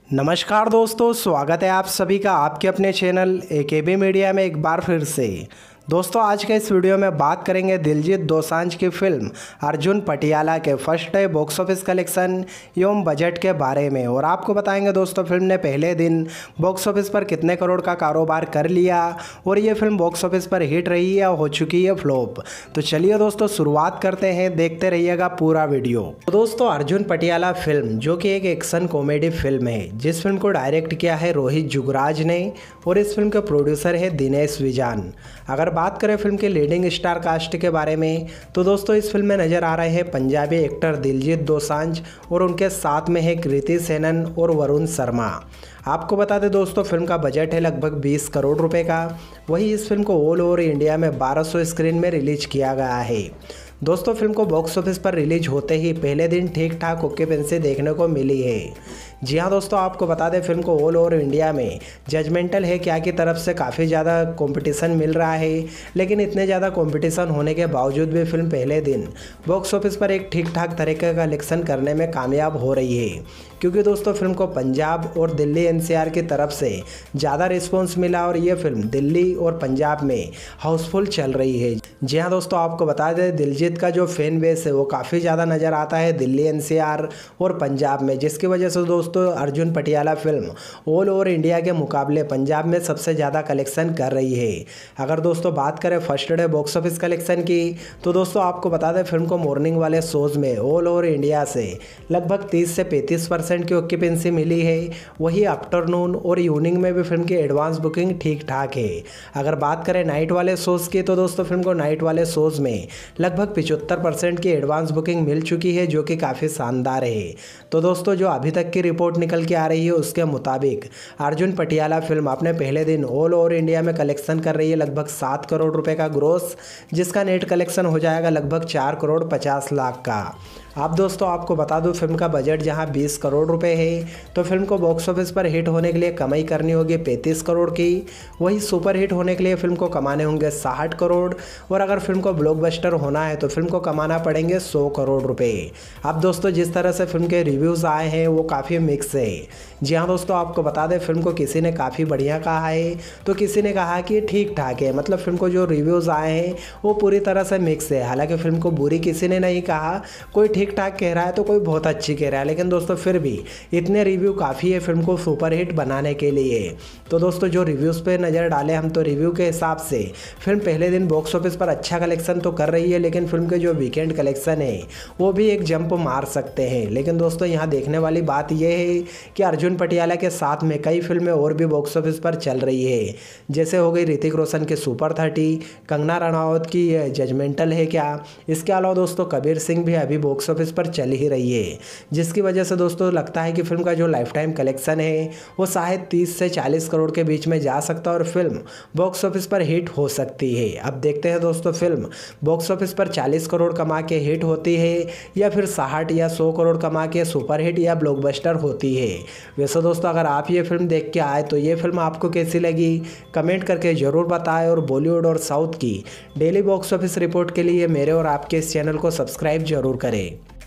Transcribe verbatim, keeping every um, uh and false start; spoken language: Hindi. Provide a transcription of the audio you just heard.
नमस्कार दोस्तों, स्वागत है आप सभी का आपके अपने चैनल ए के बी मीडिया में एक बार फिर से। दोस्तों, आज के इस वीडियो में बात करेंगे दिलजीत दोसांझ की फिल्म अर्जुन पटियाला के first day box office collection एवं बजट के बारे में, और आपको बताएंगे दोस्तों फिल्म ने पहले दिन बॉक्स ऑफिस पर कितने करोड़ का कारोबार कर लिया और ये फिल्म बॉक्स ऑफिस पर हिट रही है हो चुकी है फ्लॉप। तो चलिए दोस्तों शुरुआत करते हैं, देखते रहिएगा पूरा वीडियो। तो दोस्तों, अर्जुन पटियाला फिल्म जो कि एक एक्शन कॉमेडी फिल्म है, जिस फिल्म को डायरेक्ट किया है रोहित जुगराज ने और इस फिल्म के प्रोड्यूसर है दिनेश विजान। अगर बात करें फिल्म के लीडिंग स्टार कास्ट के बारे में, तो दोस्तों इस फिल्म में नजर आ रहे हैं पंजाबी एक्टर दिलजीत दोसांझ और उनके साथ में है कृति सेनन और वरुण शर्मा। आपको बता दें दोस्तों, फिल्म का बजट है लगभग बीस करोड़ रुपए का। वही इस फिल्म को ऑल ओवर इंडिया में बारह सौ स्क्रीन में रिलीज किया गया है। दोस्तों, फिल्म को बॉक्स ऑफिस पर रिलीज होते ही पहले दिन ठीक ठाक ऑक्यूपेंसी देखने को मिली है। जी हाँ दोस्तों, आपको बता दें फिल्म को ऑल ओवर इंडिया में जजमेंटल है क्या की तरफ से काफ़ी ज़्यादा कंपटीशन मिल रहा है, लेकिन इतने ज़्यादा कंपटीशन होने के बावजूद भी फिल्म पहले दिन बॉक्स ऑफिस पर एक ठीक ठाक तरीके का कलेक्शन करने में कामयाब हो रही है, क्योंकि दोस्तों फिल्म को पंजाब और दिल्ली एन सी आर की तरफ से ज़्यादा रिस्पॉन्स मिला और ये फिल्म दिल्ली और पंजाब में हाउसफुल चल रही है। जी हाँ दोस्तों, आपको बता दें दिलजीत का जो फैन बेस है वो काफ़ी ज़्यादा नज़र आता है दिल्ली एन सी आर और पंजाब में, जिसकी वजह से दोस्तों Arjun Patiala film all over India के मुकाबले पंजाब में सबसे ज़्यादा कलेक्शन कर रही है। अगर दोस्तों बात करें first day box office collection की, तो दोस्तों आपको बता दें फिल्म को मॉर्निंग वाले शोज में ऑल ओवर इंडिया से लगभग तीस से पैंतीस परसेंट की ऑक्यूपेंसी मिली है। वही आफ्टरनून और इवनिंग में भी फिल्म की एडवांस बुकिंग ठीक ठाक है। अगर बात करें नाइट वाले शोज़ की, तो दोस्तों फिल्म को नाइट वाले शोज़ में लगभग पचहत्तर परसेंट की एडवांस बुकिंग मिल चुकी है, जो कि काफ़ी शानदार है। तो दोस्तों जो अभी तक की रिपोर्ट निकल के आ रही है उसके मुताबिक अर्जुन पटियाला फिल्म अपने पहले दिन ऑल ओवर इंडिया में कलेक्शन कर रही है लगभग सात करोड़ रुपए का ग्रोस, जिसका नेट कलेक्शन हो जाएगा लगभग चार करोड़ पचास लाख का। अब दोस्तों आपको बता दूं फिल्म का बजट जहां बीस करोड़ रुपए है, तो फिल्म को बॉक्स ऑफिस पर हिट होने के लिए कमाई करनी होगी पैंतीस करोड़ की। वही सुपर हिट होने के लिए फिल्म को कमाने होंगे साठ करोड़, और अगर फिल्म को ब्लॉकबस्टर होना है तो फिल्म को कमाना पड़ेंगे सौ करोड़ रुपए। अब दोस्तों जिस तरह से फिल्म के रिव्यूज़ आए हैं वो काफ़ी मिक्स है। जी हाँ दोस्तों, आपको बता दें फिल्म को किसी ने काफ़ी बढ़िया कहा है तो किसी ने कहा कि ठीक ठाक है। मतलब फिल्म को जो रिव्यूज़ आए हैं वो पूरी तरह से मिक्स है। हालांकि फिल्म को बुरी किसी ने नहीं कहा, कोई ठीक ठाक कह रहा है तो कोई बहुत अच्छी कह रहा है, लेकिन दोस्तों फिर भी इतने रिव्यू काफ़ी है फिल्म को सुपर हिट बनाने के लिए। तो दोस्तों जो रिव्यूज़ पे नज़र डालें हम, तो रिव्यू के हिसाब से फिल्म पहले दिन बॉक्स ऑफिस पर अच्छा कलेक्शन तो कर रही है, लेकिन फिल्म के जो वीकेंड कलेक्शन है वो भी एक जंप मार सकते हैं। लेकिन दोस्तों यहाँ देखने वाली बात यह है कि अर्जुन पटियाला के साथ में कई फिल्में और भी बॉक्स ऑफिस पर चल रही है, जैसे हो गई ऋतिक रोशन की सुपर थर्टी, कंगना रनावत की जजमेंटल है क्या। इसके अलावा दोस्तों कबीर सिंह भी अभी बॉक्स ऑफिस पर चल ही रही है, जिसकी वजह से दोस्तों लगता है कि फिल्म का जो लाइफ टाइम कलेक्शन है वो शायद तीस से चालीस करोड़ के बीच में जा सकता है और फिल्म बॉक्स ऑफिस पर हिट हो सकती है। अब देखते हैं दोस्तों फिल्म बॉक्स ऑफिस पर चालीस करोड़ कमा के हिट होती है या फिर साठ या सौ करोड़ कमा के सुपर हिट या ब्लॉकबस्टर होती है। वैसे दोस्तों अगर आप ये फिल्म देख के आए तो ये फिल्म आपको कैसी लगी कमेंट करके ज़रूर बताएं, और बॉलीवुड और साउथ की डेली बॉक्स ऑफिस रिपोर्ट के लिए मेरे और आपके इस चैनल को सब्सक्राइब जरूर करें।